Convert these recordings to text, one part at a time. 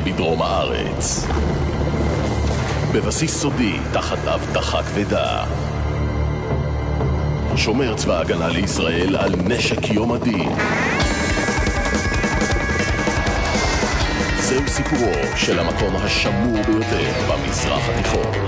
בדרום הארץ. בבסיס סודי תחת אבטחה כבדה. שומר צבא הגנה לישראל על נשק יום הדין. זהו סיפורו של המקום השמור ביותר במזרח התיכון.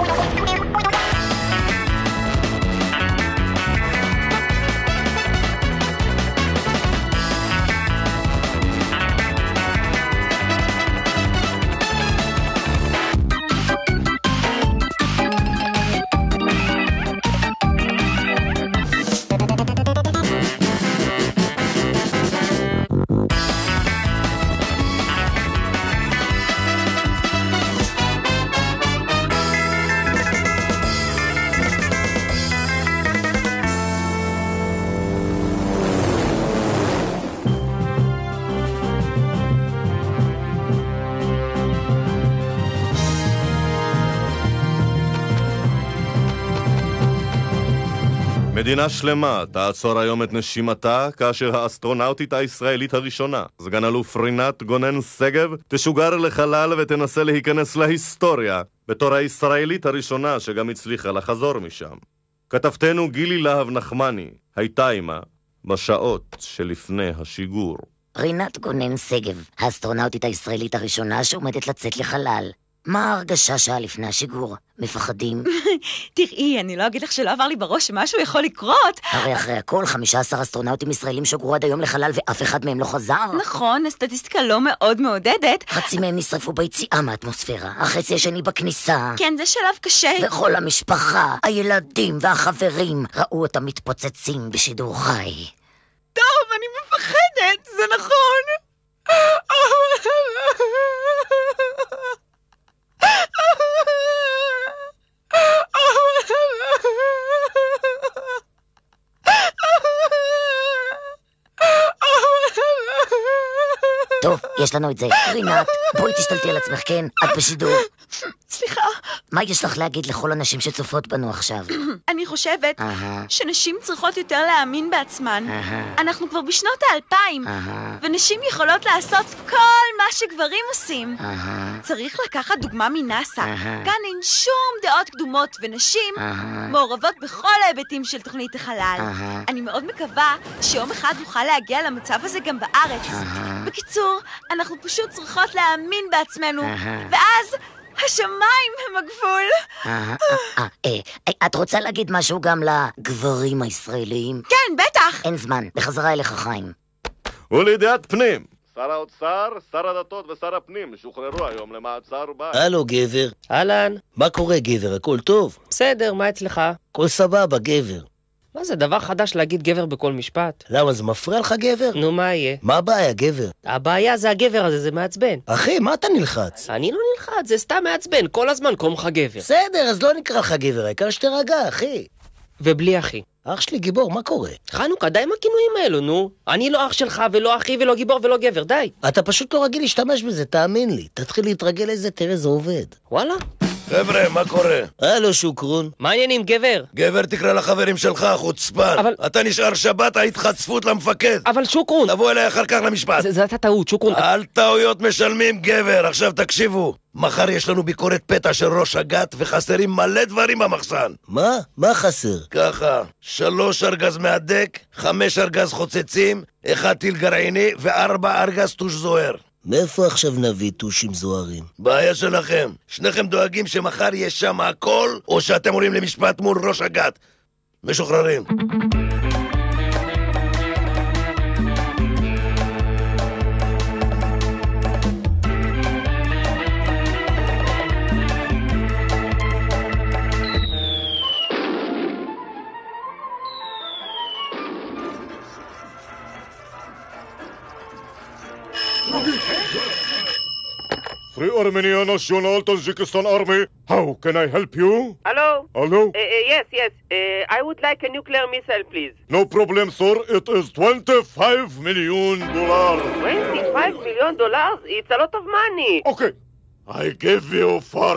מדינה שלמה תעצור היום את נשימתה כאשר האסטרונאוטית הישראלית הראשונה, סגן אלוף רינת גונן סגב, תשוגר לחלל ותנסה להיכנס להיסטוריה בתור הישראלית הראשונה שגם הצליחה לחזור משם. כתבתנו גילי להב נחמני הייתה עימה בשעות שלפני השיגור. רינת גונן סגב, האסטרונאוטית הישראלית הראשונה שעומדת לצאת לחלל. מה ההרגשה שעה לפני השיגור? מפחדים? תראי, אני לא אגיד לך שלא עבר לי בראש שמשהו יכול לקרות. הרי אחרי הכל 15 אסטרונאוטים ישראלים שוגרו עד היום לחלל ואף אחד מהם לא חזר. נכון, הסטטיסטיקה לא מאוד מעודדת. חצי מהם נשרפו ביציאה מהאטמוספירה, החצי השני בכניסה. כן, זה שלב קשה. וכל המשפחה, הילדים והחברים ראו אותם מתפוצצים בשידור חי. טוב, אני מפחדת, זה נכון. טוב, יש לנו את זה. רינת, בואי תשתלטי על עצמך, כן? את בשידור. סליחה. מה יש לך להגיד לכל הנשים שצופות בנו עכשיו? אני חושבת שנשים צריכות יותר להאמין בעצמן. אנחנו כבר בשנות ה-2000, ונשים יכולות לעשות כל מה שגברים עושים. צריך לקחת דוגמה מנאסא. כאן אין שום דעות קדומות, ונשים מעורבות בכל ההיבטים של תוכנית החלל. אני מאוד מקווה שיום אחד נוכל להגיע למצב הזה גם בארץ. בקיצור, אנחנו פשוט צריכות להאמין בעצמנו, ואז השמיים הם הגבול. את רוצה להגיד משהו גם לגברים הישראלים? כן, בטח. אין זמן, בחזרה אליך חיים. ולידיעת פנים, שר האוצר, שר הדתות ושר הפנים שוחררו היום למעצר בית. הלו גבר. אהלן. מה קורה גבר? הכל טוב? בסדר, מה אצלך? הכל סבבה גבר. מה זה דבר חדש להגיד גבר בכל משפט? למה, זה מפריע לך גבר? נו, מה יהיה? מה הבעיה גבר? הבעיה זה הגבר הזה, זה מעצבן. אחי, מה אתה נלחץ? אני לא נלחץ, זה סתם מעצבן, כל הזמן קוראים לך גבר. בסדר, אז לא נקרא לך גבר, העיקר שתרגע, אחי. ובלי אחי. אח שלי גיבור, מה קורה? חנוכה, די עם הכינויים האלו, נו. אני לא אח שלך ולא אחי ולא גיבור ולא גבר, די. אתה פשוט לא רגיל להשתמש בזה, תאמין לי. תתחיל להתרגל לזה, תראה זה עובד. וואלה? חבר'ה, מה קורה? הלו שוקרון. מה העניינים, גבר? גבר, תקרא לחברים שלך, חוצפן. אבל... אתה נשאר שבת, היית חצפות למפקד. אבל שוקרון... תבוא אליי אחר כך למשפט. זה אתה טעות, שוקרון. על טעויות משלמים, גבר. עכשיו תקשיבו. מחר יש לנו ביקורת פתע של ראש אג"ת וחסרים מלא דברים במחסן. מה? מה חסר? ככה, 3 ארגז מהדק, 5 ארגז חוצצים, 1 טיל גרעיני ו4 ארגז טוש זוהר. מאיפה עכשיו נביא טושים זוהרים? בעיה שלכם. שניכם דואגים שמחר יש שם הכל, או שאתם עולים למשפט מול ראש אג"ת. משוחררים. Free Armenia National Tajikistan Army, how can I help you? Hello? Hello? Yes. I would like a nuclear missile, please. No problem, sir. It is $25 million. $25 million? It's a lot of money. Okay. I give you for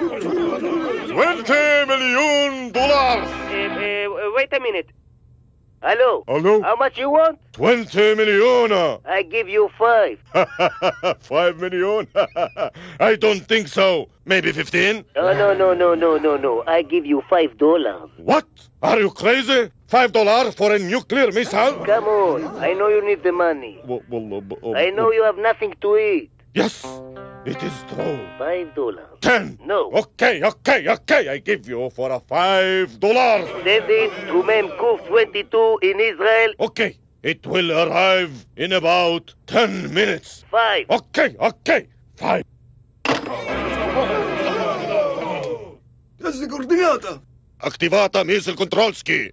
$20 million. Wait a minute. Hello. Hello? How much you want? 20 million! I give you 5. 5 million? I don't think so. Maybe 15? No. I give you $5. What? Are you crazy? $5 for a nuclear missile? Come on. I know you need the money. I know you have nothing to eat. Yes, it is true. $5. 10. No. Okay. I give you for a $5. Send it to Memkuf 22 in Israel. Okay, it will arrive in about 10 minutes. 5. Okay. 5. Jakie koordynaty? Activata missile controlski.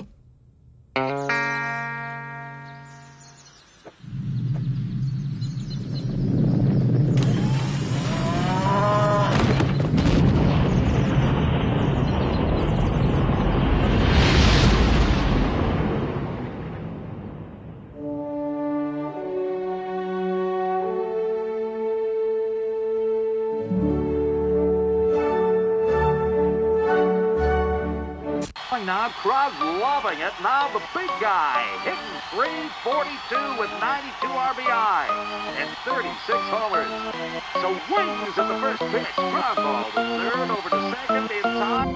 Now, crowd's loving it. Now the big guy hitting 342 with 92 RBI and 36 homers. So Wings at the first pitch. Ground ball to third, over to second in time.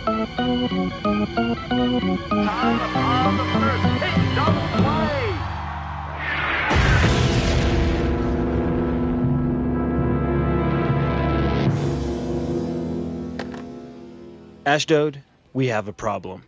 Time on the first pitch. Double play. Ashdod, we have a problem.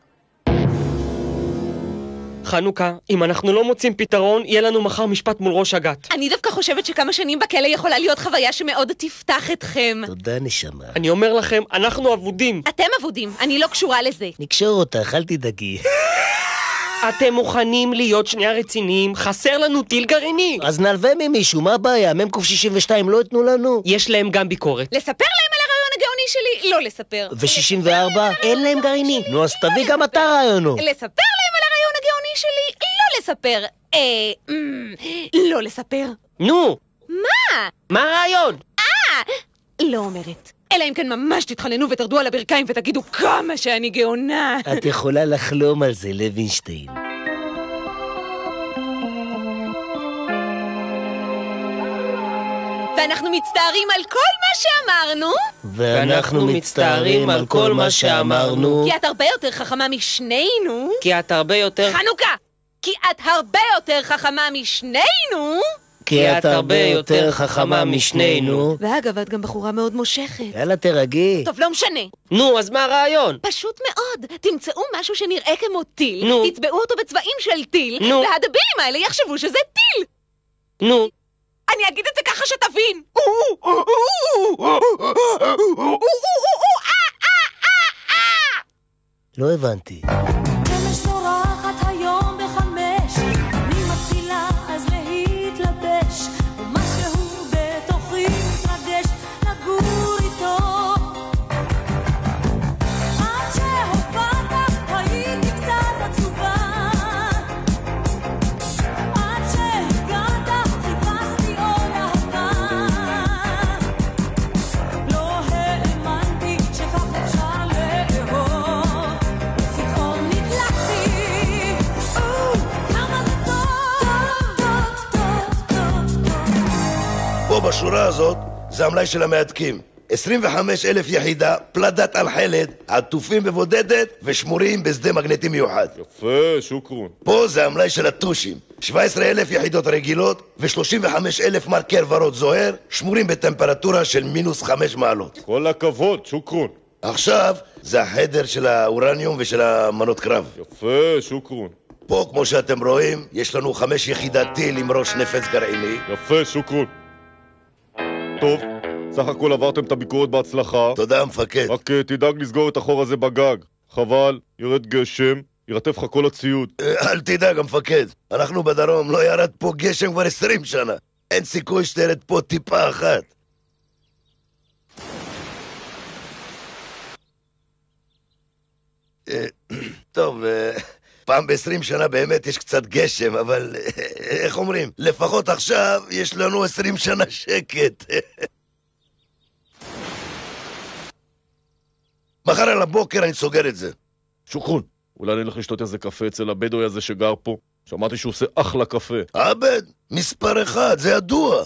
חנוכה, אם אנחנו לא מוצאים פתרון, יהיה לנו מחר משפט מול ראש אג"ת. אני דווקא חושבת שכמה שנים בכלא יכולה להיות חוויה שמאוד תפתח אתכם. תודה, נשמה. אני אומר לכם, אנחנו אבודים. אתם אבודים, אני לא קשורה לזה. נקשור אותך, אל תדאגי. אתם מוכנים להיות שנייה רציניים? חסר לנו טיל גרעיני. אז נלווה ממישהו, מה הבעיה? ממקוף 62 לא יתנו לנו? יש להם גם ביקורת. לספר להם על הרעיון הגאוני שלי? לא לספר. ו-64? אין להם גרעיני. נו, אז תביא גם אתה רעיונו. לספר להם על הרעיון הגאוני שלי? לא לספר. לא לספר. נו! מה? מה הרעיון? לא אומרת. אלא אם כן ממש תתחננו ותרדו על הברכיים ותגידו כמה שאני גאונה. את יכולה לחלום על זה, לוינשטיין. ואנחנו מצטערים על כל מה שאמרנו. ואנחנו מצטערים על כל מה שאמרנו. כי את הרבה יותר חכמה משנינו. כי את הרבה יותר... חנוכה! כי את הרבה יותר חכמה משנינו. כי את הרבה יותר חכמה משנינו. ואגב, את גם בחורה מאוד מושכת. יאללה, תרגי. טוב, לא משנה. נו, אז מה הרעיון? פשוט מאוד. תמצאו משהו שנראה כמו טיל. נו. תצבעו אותו בצבעים של טיל. נו. והדבילים האלה יחשבו שזה טיל. נו. אני אגיד את זה ככה שתבין. לא הבנתי. שמש זורחת היום בחמש, אני מתחילה אז להתלבש, ומשהו בתוכי מתרגש לגור איתו. עד שהופעת הייתי קצת עצובה, עד שהגעת חיפשתי עוד אהבה, לא האמנתי שכך אפשר לאהוב, ופתאום נדלקתי, כמה זה טוב. פה בשורה הזאת זה המלאי של המעתקים. 25,000 יחידה, פלדת על חלד, עטופים בבודדת ושמורים בשדה מגנטי מיוחד. יפה, שוקרון. פה זה המלאי של הטושים. 17,000 יחידות רגילות ו-35,000 מרקר ורוד זוהר, שמורים בטמפרטורה של מינוס 5 מעלות. כל הכבוד, שוקרון. עכשיו זה החדר של האורניום ושל המנות קרב. יפה, שוקרון. פה, כמו שאתם רואים, יש לנו 5 יחידת טיל עם ראש נפץ גרעיני. יפה, שוקרון. טוב, סך הכל עברתם את הביקורת בהצלחה. תודה, המפקד. רק תדאג לסגור את החור הזה בגג. חבל, ירד גשם, ירטף לך כל הציוד. אל תדאג, המפקד. אנחנו בדרום, לא ירד פה גשם כבר 20 שנה. אין סיכוי שתרד פה טיפה אחת. טוב, פעם ב-20 שנה באמת יש קצת גשם, אבל איך אומרים? לפחות עכשיו יש לנו 20 שנה שקט. מחר על הבוקר אני סוגר את זה. שוקרון, אולי נלך לשתות איזה קפה אצל הבדואי הזה שגר פה. שמעתי שהוא עושה אחלה קפה. עבד, מספר 1, זה ידוע.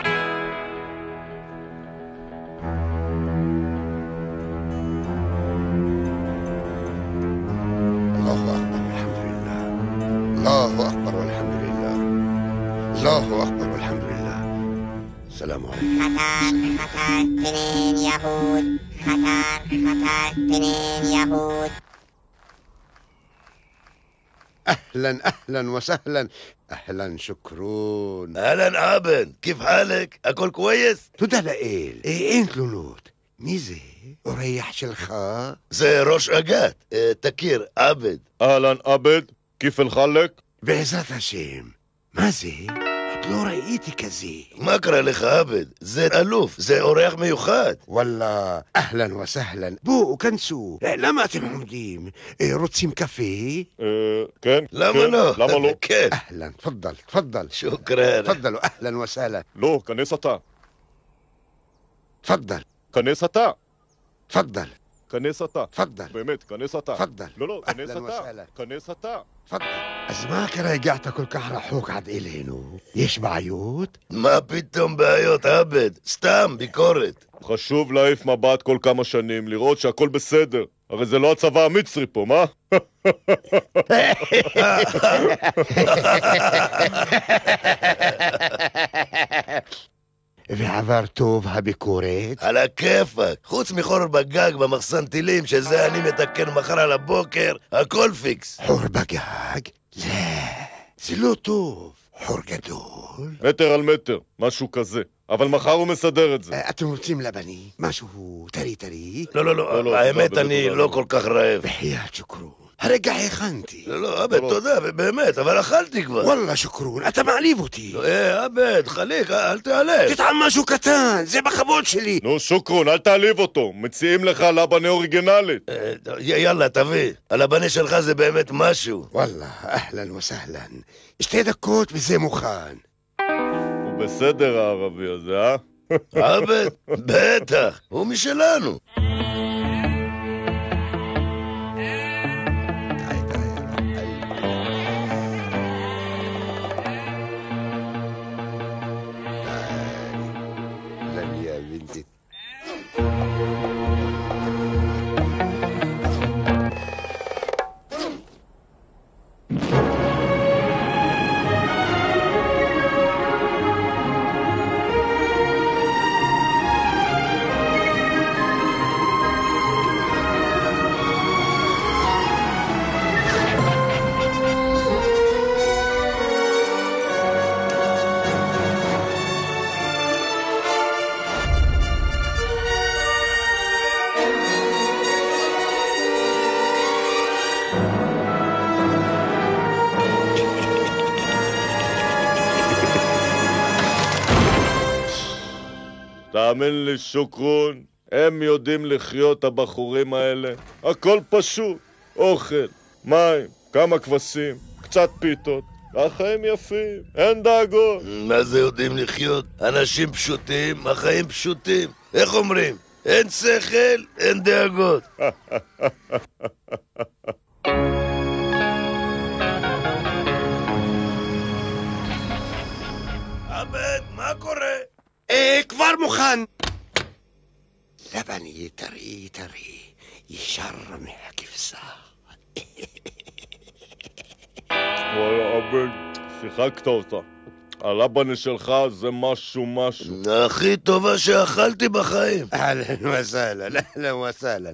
الله أكبر والحمد لله الله أكبر والحمد لله السلام عليكم خطر تنين يهود خطر تنين يهود أهلا وسهلا أهلا شكرون أهلا عابد كيف حالك؟ أكل كويس؟ تدى لإيل إيه أنت لونوت ميزي وريح شلخا זה ראש אגת, תכיר, עבד. אהלן עבד, כיף אל-חלק? בעזרת השם. מה זה? עוד לא ראיתי כזה. מה קרה לך עבד? זה אלוף, זה אורח מיוחד. וואלה, אהלן וסהלן. בואו, כנסו. למה אתם עומדים? רוצים קפה? כן. למה לא? למה לא? כן. אהלן, תפדל. שוקרן. תפדלו, אהלן וסהלן. לא, כנס אתה. תפדל. כנס אתה. תפדל. כנס אתה. תפדל. באמת, כנס אתה. תפדל. לא, כנס אהלן אתה. וסהלן. כנס אתה. תפדל. אז מה קרה הגעת כל כך רחוק עד אלינו? יש בעיות? מה פתאום בעיות עבד? סתם ביקורת. חשוב להעיף מבט כל כמה שנים, לראות שהכל בסדר. הרי זה לא הצבא המצרי פה, מה? ועבר טוב הביקורת? על הכיפק. חוץ מחור בגג במחסן טילים, שזה אני מתקן מחר על הבוקר, הכל פיקס. חור בגג? לא, זה לא טוב. חור גדול? מטר על מטר, משהו כזה. אבל מחר הוא מסדר את זה. אתם רוצים לבני? משהו טרי? לא, האמת אני לא כל כך רעב. בחייאת שוקרון. הרגע הכנתי. לא, עבד, תודה, באמת, אבל אכלתי כבר. וואלה שוקרון, אתה מעליב אותי. עבד, חליק, אל תעלב. תטעם משהו קטן, זה בכבוד שלי. נו, שוקרון, אל תעליב אותו. מציעים לך לבנה אוריגינלית. יאללה, תביא. הלבנה שלך זה באמת משהו. וואלה, אהלן וסהלן. 2 דקות וזה מוכן. הוא בסדר הערבי הזה, אה? עבד, בטח, הוא משלנו. תאמין לי שוקרון, הם יודעים לחיות הבחורים האלה. הכל פשוט, אוכל, מים, כמה כבשים, קצת פיתות. החיים יפים, אין דאגות. מה זה יודעים לחיות? אנשים פשוטים, החיים פשוטים. איך אומרים? אין שכל, אין דאגות. עבד, מה קורה? כבר מוכן. לבני טרי, ישר מהכבשה. וואלה, עבד, שיחקת אותה. הלבנה שלך זה משהו. הכי טובה שאכלתי בחיים. אהלן וסהלן.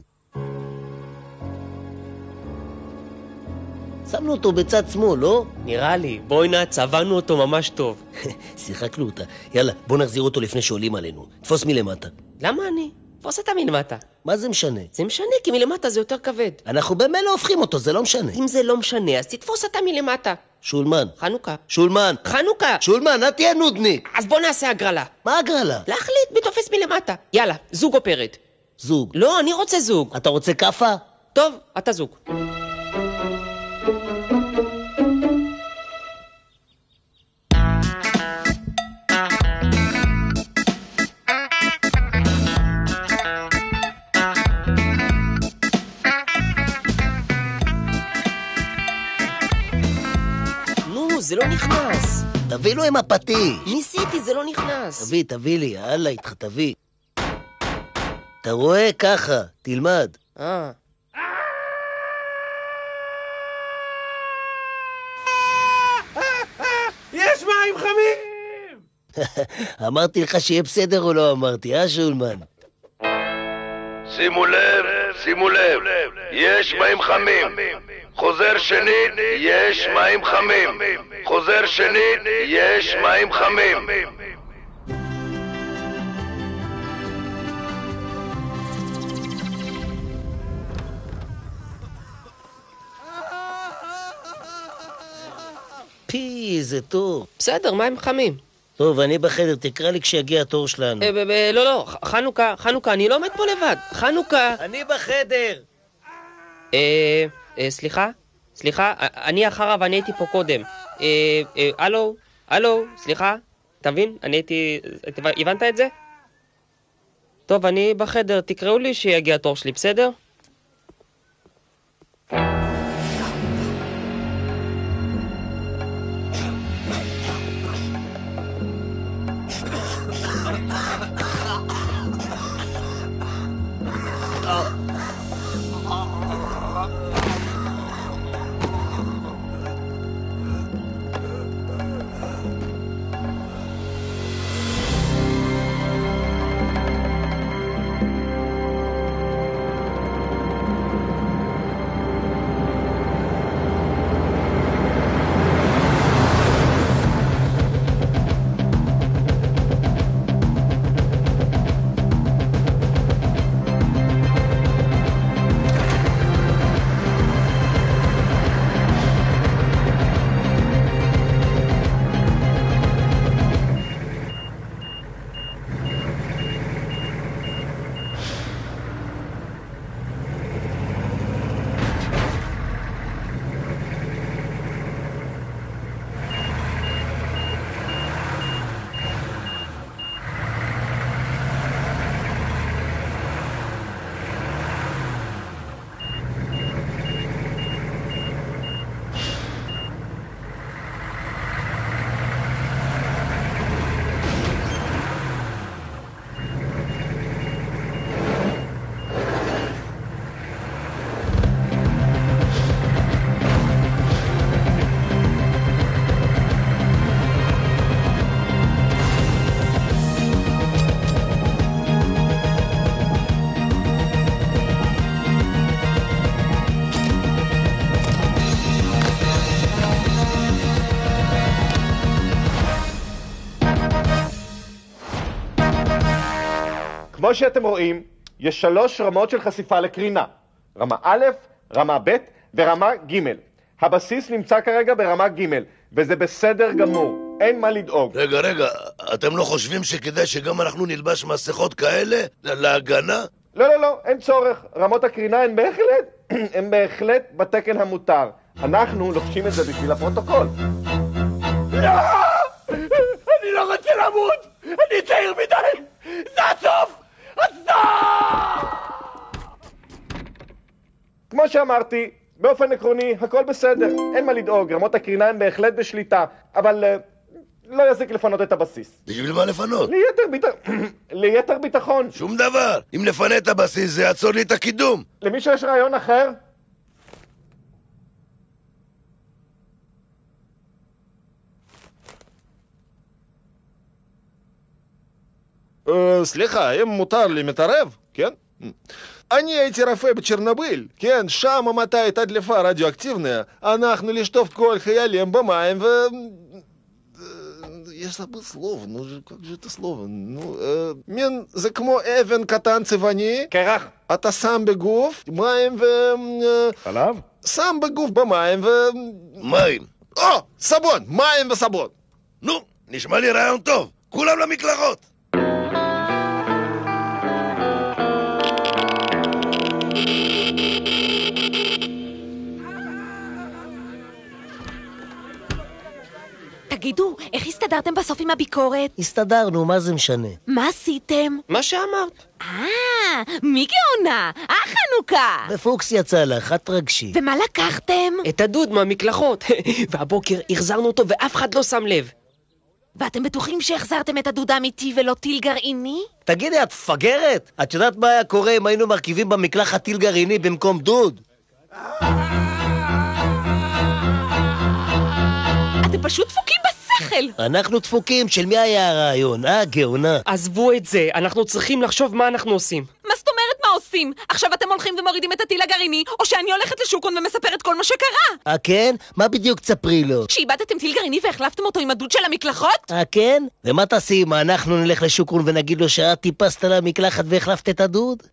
שמנו אותו בצד שמאל, לא? נראה לי, בואי נע, צבענו אותו ממש טוב. שיחקנו אותה. יאללה, בוא נחזיר אותו לפני שעולים עלינו. תפוס מלמטה. למה אני? תפוס אתה מלמטה. מה זה משנה? זה משנה, כי מלמטה זה יותר כבד. אנחנו באמת לא הופכים אותו, זה לא משנה. אם זה לא משנה, אז תתפוס אתה מלמטה. שולמן. חנוכה. שולמן, אל תהיה נודניק. אז בוא נעשה הגרלה. מה הגרלה? להחליט מי תופס מלמטה. יאללה, זוג או פרד? זוג. לא, אני רוצה זוג. אתה רוצה קפה? טוב, אתה זוג. זה לא נכנס. תביא לו עם הפטיש. ניסיתי, זה לא נכנס. תביא לי, יאללה איתך, תביא. אתה רואה? ככה, תלמד. יש מים חמים! אמרתי לך שיהיה בסדר או לא אמרתי, שולמן? שימו לב, יש מים חמים. חוזר שנית, יש מים חמים. חוזר שנית, יש מים חמים. זה טוב. בסדר, מים חמים. טוב, אני בחדר, תקרא לי כשיגיע התור שלנו. לא, חנוכה, אני לא עומד פה לבד. חנוכה. אני בחדר. סליחה, אני אחריו, אני הייתי פה קודם. הלו, סליחה, אתה מבין? אני הייתי... הבנת את זה? טוב, אני בחדר, תקראו לי שיגיע התור שלי, בסדר? כמו שאתם רואים, יש 3 רמות של חשיפה לקרינה. רמה א', רמה ב' ורמה ג'. הבסיס נמצא כרגע ברמה ג', וזה בסדר גמור. אין מה לדאוג. רגע, אתם לא חושבים שכדאי שגם אנחנו נלבש מסכות כאלה? להגנה? לא, אין צורך. רמות הקרינה הן בהחלט בתקן המותר. אנחנו לובשים את זה בשביל הפרוטוקול. אני לא רוצה למות! אני צעיר מדי! זה הסוף! כמו שאמרתי, באופן עקרוני, הכל בסדר. אין מה לדאוג, רמות הקרינה הן בהחלט בשליטה. אבל לא יזיק לפנות את הבסיס. בשביל מה לפנות? ליתר ביטחון. שום דבר. אם נפנה את הבסיס זה יעצור לי את הקידום. למישהו יש רעיון אחר? סליחה, אם מותר לי מתערב, כן? אני הייתי רופא בצ'רנוביל, כן? שם מתי הייתה דליפה רדיואקטיבניה, אנחנו לשטוף כל חיילים במים ו... יש забыл слово, ну как же это слово? מין, זה כמו אבן קטן צבעוני, קרח, אתה שם בגוף מים ו... חלב? שם בגוף במים ו... מים. סבון, מים וסבון. נו, נשמע לי רעיון טוב, כולם למקלחות. תגידו, איך הסתדר הסתדרתם בסוף עם הביקורת? הסתדרנו, מה זה משנה? מה עשיתם? מה שאמרת. מי גאונה? החנוכה! בפוקס יצא לך, את רגשי. ומה לקחתם? את הדוד מהמקלחות. והבוקר החזרנו אותו ואף אחד לא שם לב. ואתם בטוחים שהחזרתם את הדוד האמיתי ולא טיל גרעיני? תגידי, את פגרת? את יודעת מה היה קורה אם היינו מרכיבים במקלחת טיל גרעיני במקום דוד? אתם פשוט דפוקים בשכל! אנחנו דפוקים, של מי היה הרעיון? גאונה. עזבו את זה, אנחנו צריכים לחשוב מה אנחנו עושים. מה זאת אומרת מה עושים? עכשיו אתם הולכים ומורידים את הטיל הגרעיני, או שאני הולכת לשוקון ומספרת כל מה שקרה? כן? מה בדיוק תספרי לו? שאיבדתם טיל גרעיני והחלפתם אותו עם הדוד של המקלחות? כן? ומה תעשי אם אנחנו נלך לשוקון ונגיד לו שאת טיפסת למקלחת והחלפת את הדוד?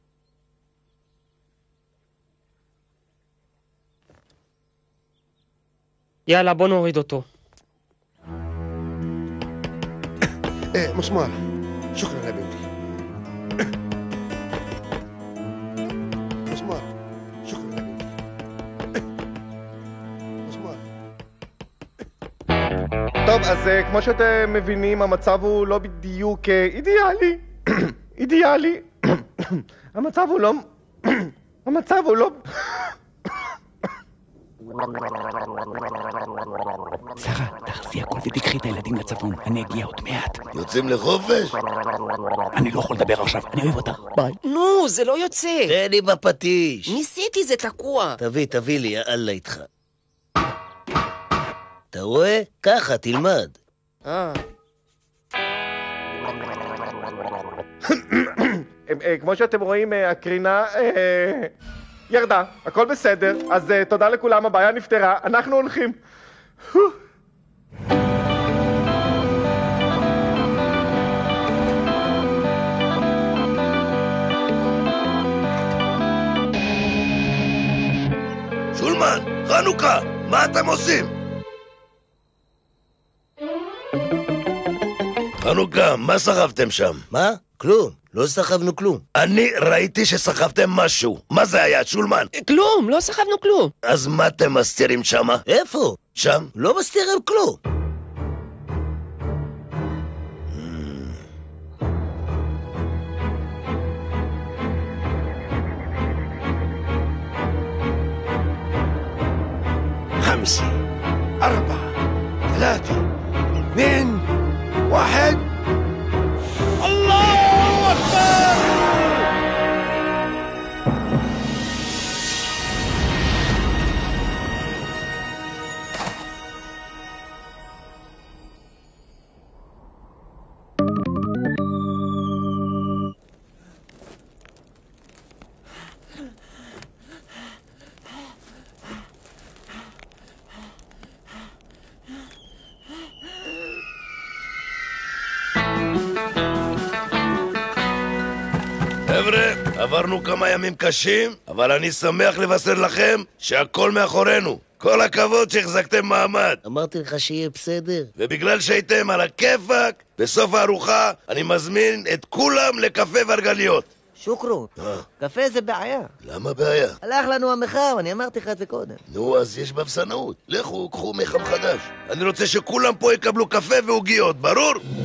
יאללה, בוא נוריד אותו. مسمار شكرا يا بنتي مسمار شكرا يا بنتي مسمار טוב, אז כמו שאתם מבינים, המצב הוא לא בדיוק אידיאלי. אידיאלי. המצב הוא לא... שרה, תחזי הכל ותקחי את הילדים לצפון, אני אגיע עוד מעט. יוצאים לחופש? אני לא יכול לדבר עכשיו, אני אוהב אותך, ביי. נו, זה לא יוצא. תן לי בפטיש. ניסיתי, זה תקוע. תביא לי, יאללה איתך. אתה רואה? ככה, תלמד. כמו שאתם רואים, הקרינה ירדה, הכל בסדר. אז תודה לכולם, הבעיה נפתרה, אנחנו הולכים. שולמן, חנוכה, מה אתם עושים? חנוכה, מה סחבתם שם? מה? כלום, לא סחבנו כלום. אני ראיתי שסחבתם משהו. מה זה היה, שולמן? כלום, לא סחבנו כלום. אז מה אתם מסתירים שמה? איפה? שם? לא מסתירים כלום. خمسة 4 3 2 1 الله أكبر חבר'ה, עברנו כמה ימים קשים, אבל אני שמח לבשר לכם שהכל מאחורינו. כל הכבוד שהחזקתם מעמד. אמרתי לך שיהיה בסדר. ובגלל שהייתם על הכיפק, בסוף הארוחה אני מזמין את כולם לקפה ורגליות. שוקרו, קפה זה בעיה. למה בעיה? הלך לנו המחר, אני אמרתי לך את זה קודם. נו, אז יש בבסנאות. לכו, קחו מחם חדש. אני רוצה שכולם פה יקבלו קפה ועוגיות, ברור?